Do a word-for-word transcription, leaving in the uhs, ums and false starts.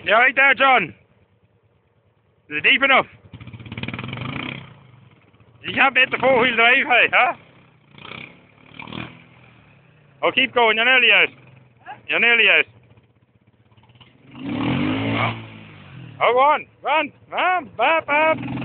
You alright there, John? Is it deep enough? You can't beat the four-wheel drive, hey, huh? Oh, keep going, you're nearly out. You're nearly out. Oh, go on, run, run, bap, bap.